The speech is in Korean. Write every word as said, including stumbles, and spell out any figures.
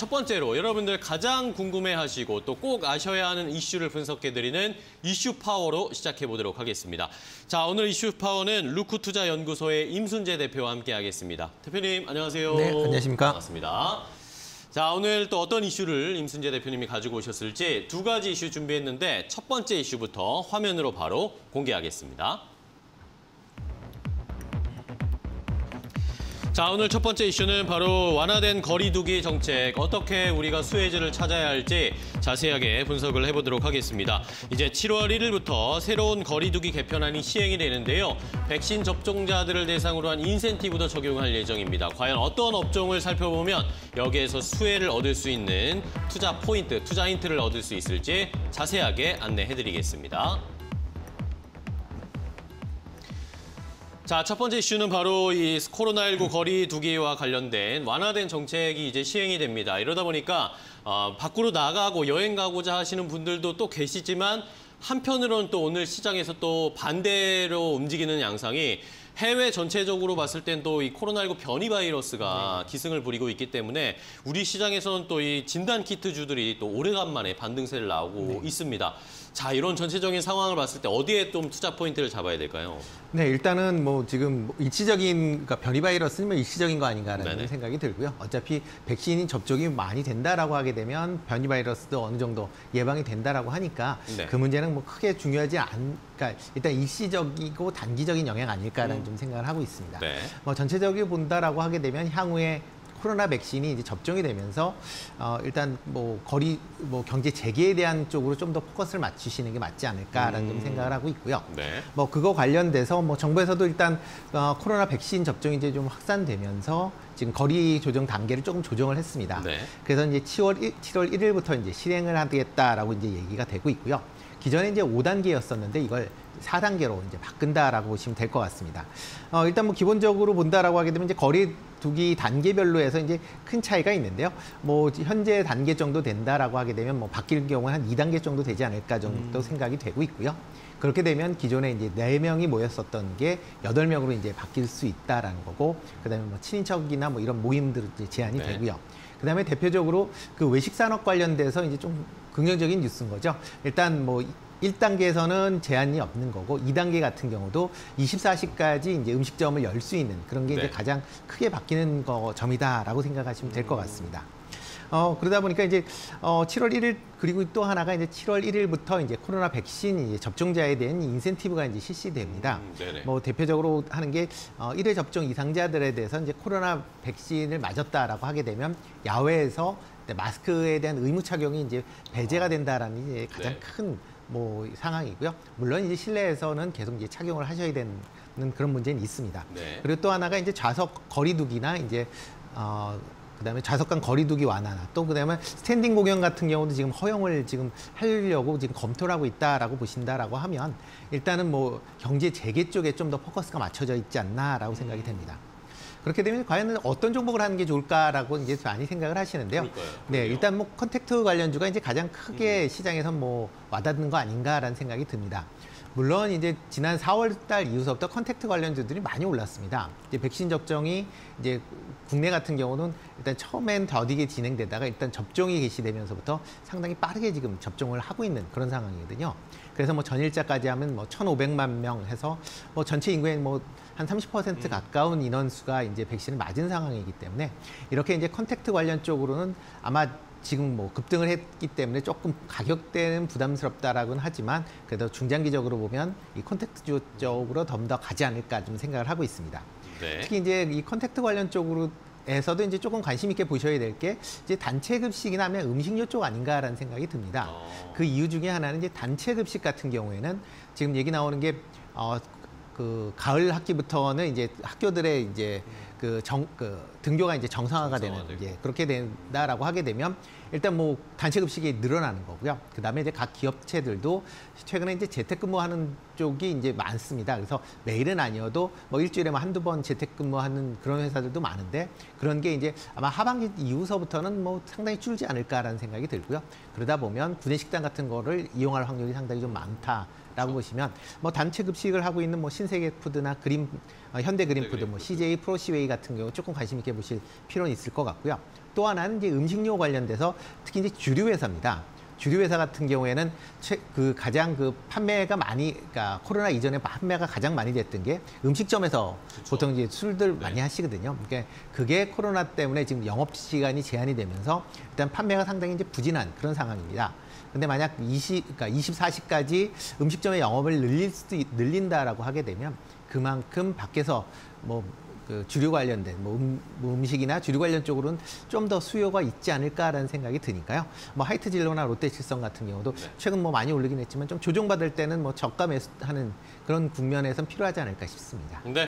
첫 번째로 여러분들 가장 궁금해하시고 또 꼭 아셔야 하는 이슈를 분석해드리는 이슈 파워로 시작해보도록 하겠습니다. 자, 오늘 이슈 파워는 루크투자연구소의 임순재 대표와 함께하겠습니다. 대표님, 안녕하세요. 네, 안녕하십니까. 반갑습니다. 자, 오늘 또 어떤 이슈를 임순재 대표님이 가지고 오셨을지 두 가지 이슈 준비했는데 첫 번째 이슈부터 화면으로 바로 공개하겠습니다. 자, 오늘 첫 번째 이슈는 바로 완화된 거리두기 정책, 어떻게 우리가 수혜지를 찾아야 할지 자세하게 분석을 해보도록 하겠습니다. 이제 칠월 일일부터 새로운 거리두기 개편안이 시행이 되는데요. 백신 접종자들을 대상으로 한 인센티브도 적용할 예정입니다. 과연 어떤 업종을 살펴보면 여기에서 수혜를 얻을 수 있는 투자 포인트, 투자 힌트를 얻을 수 있을지 자세하게 안내해드리겠습니다. 자, 첫 번째 이슈는 바로 이 코로나십구 거리두기와 관련된 완화된 정책이 이제 시행이 됩니다. 이러다 보니까 어, 밖으로 나가고 여행 가고자 하시는 분들도 또 계시지만 한편으로는 또 오늘 시장에서 또 반대로 움직이는 양상이 해외 전체적으로 봤을 땐 또 이 코로나십구 변이 바이러스가 기승을 부리고 있기 때문에 우리 시장에서는 또 이 진단 키트주들이 또 오래간만에 반등세를 나오고 네. 있습니다. 자, 이런 전체적인 상황을 봤을 때 어디에 좀 투자 포인트를 잡아야 될까요? 네, 일단은 뭐 지금 일시적인, 그러니까 변이 바이러스는 일시적인 거 아닌가라는 네네. 생각이 들고요. 어차피 백신이 접종이 많이 된다라고 하게 되면 변이 바이러스도 어느 정도 예방이 된다라고 하니까 네. 그 문제는 뭐 크게 중요하지 않, 그러니까 일단 일시적이고 단기적인 영향 아닐까라는 음. 좀 생각을 하고 있습니다. 네. 뭐 전체적으로 본다라고 하게 되면 향후에 코로나 백신이 이제 접종이 되면서 어 일단 뭐 거리 뭐 경제 재개에 대한 쪽으로 좀 더 포커스를 맞추시는 게 맞지 않을까라는 음. 좀 생각을 하고 있고요. 네. 뭐 그거 관련돼서 뭐 정부에서도 일단 어 코로나 백신 접종이 이제 좀 확산되면서 지금 거리 조정 단계를 조금 조정을 했습니다. 네. 그래서 이제 칠월 일일부터 이제 실행을 하겠다라고 이제 얘기가 되고 있고요. 기존에 이제 오 단계였었는데 이걸 사 단계로 이제 바꾼다라고 보시면 될 것 같습니다. 어, 일단 뭐 기본적으로 본다라고 하게 되면 이제 거리두기 단계별로 해서 이제 큰 차이가 있는데요. 뭐 현재 단계 정도 된다라고 하게 되면 뭐 바뀔 경우는 한 이 단계 정도 되지 않을까 정도 음. 생각이 되고 있고요. 그렇게 되면 기존에 이제 네 명이 모였었던 게 여덟 명으로 이제 바뀔 수 있다라는 거고, 그다음에 뭐 친인척이나 뭐 이런 모임들 이제 제한이 네. 되고요. 그다음에 대표적으로 그 외식 산업 관련돼서 이제 좀 긍정적인 뉴스인 거죠. 일단 뭐 일 단계에서는 제한이 없는 거고 이 단계 같은 경우도 이십사 시까지 이제 음식점을 열 수 있는 그런 게 네. 이제 가장 크게 바뀌는 거 점이다라고 생각하시면 될 것 같습니다. 어, 그러다 보니까 이제 어, 칠월 일일 그리고 또 하나가 이제 칠월 일일부터 이제 코로나 백신 이제 접종자에 대한 인센티브가 이제 실시됩니다. 음, 뭐 대표적으로 하는 게 어, 일 회 접종 이상자들에 대해서 이제 코로나 백신을 맞았다라고 하게 되면 야외에서 마스크에 대한 의무 착용이 이제 배제가 된다라는 이제 가장 네. 큰 뭐 상황이고요. 물론 이제 실내에서는 계속 이제 착용을 하셔야 되는 그런 문제는 있습니다. 네. 그리고 또 하나가 이제 좌석 거리두기나 이제 어, 그다음에 좌석 간 거리두기 완화나 또 그다음에 스탠딩 공연 같은 경우도 지금 허용을 지금 하려고 지금 검토를 하고 있다라고 보신다라고 하면 일단은 뭐 경제 재개 쪽에 좀 더 포커스가 맞춰져 있지 않나라고 생각이 됩니다. 그렇게 되면 과연 어떤 종목을 하는 게 좋을까라고 이제 많이 생각을 하시는데요. 그러니까요. 네, 일단 뭐 컨택트 관련주가 이제 가장 크게 음. 시장에서 뭐 와닿는 거 아닌가라는 생각이 듭니다. 물론 이제 지난 사월 달 이후서부터 컨택트 관련주들이 많이 올랐습니다. 이제 백신 접종이 이제 국내 같은 경우는 일단 처음엔 더디게 진행되다가 일단 접종이 개시되면서부터 상당히 빠르게 지금 접종을 하고 있는 그런 상황이거든요. 그래서 뭐 전일자까지 하면 뭐 천오백만 명 해서 뭐 전체 인구의 뭐 한 삼십 퍼센트 가까운 인원수가 이제 백신을 맞은 상황이기 때문에 이렇게 이제 컨택트 관련 쪽으로는 아마 지금 뭐 급등을 했기 때문에 조금 가격대는 부담스럽다라고는 하지만 그래도 중장기적으로 보면 이 컨택트 쪽으로 좀 더 가지 않을까 좀 생각을 하고 있습니다. 네. 특히 이제 이 컨택트 관련 쪽으로 에서도 이제 조금 관심 있게 보셔야 될 게 이제 단체 급식이나 하면 음식료 쪽 아닌가라는 생각이 듭니다. 어. 그 이유 중에 하나는 이제 단체 급식 같은 경우에는 지금 얘기 나오는 게 어, 그 가을 학기부터는 이제 학교들의 이제 그 정 그 등교가 이제 정상화가 되는 이제 그렇게 된다라고 하게 되면 일단 뭐 단체 급식이 늘어나는 거고요. 그다음에 이제 각 기업체들도 최근에 이제 재택근무하는 쪽이 이제 많습니다. 그래서 매일은 아니어도 뭐 일주일에 뭐 한두 번 재택근무하는 그런 회사들도 많은데 그런 게 이제 아마 하반기 이후서부터는 뭐 상당히 줄지 않을까라는 생각이 들고요. 그러다 보면 구내식당 같은 거를 이용할 확률이 상당히 좀 많다. 라고 보시면 뭐 단체 급식을 하고 있는 뭐 신세계푸드나 그린 어, 현대그린푸드, 뭐 씨제이 프로시웨이 같은 경우 조금 관심 있게 보실 필요는 있을 것 같고요. 또 하나는 이제 음식료 관련돼서 특히 이제 주류 회사입니다. 주류 회사 같은 경우에는 최, 그 가장 그 판매가 많이, 그러니까 코로나 이전에 판매가 가장 많이 됐던 게 음식점에서 그쵸. 보통 이제 술들 네. 많이 하시거든요. 그러니까 그게 코로나 때문에 지금 영업 시간이 제한이 되면서 일단 판매가 상당히 이제 부진한 그런 상황입니다. 근데 만약 이십, 그러니까 이십사 시까지 음식점의 영업을 늘릴 수도 있- 늘린다라고 하게 되면 그만큼 밖에서 뭐 그 주류 관련된 뭐, 음, 뭐 음식이나 주류 관련 쪽으로는 좀 더 수요가 있지 않을까라는 생각이 드니까요. 뭐 하이트진로나 롯데칠성 같은 경우도 네. 최근 뭐 많이 올리긴 했지만 좀 조정받을 때는 뭐 저가 매수하는 그런 국면에선 필요하지 않을까 싶습니다. 네.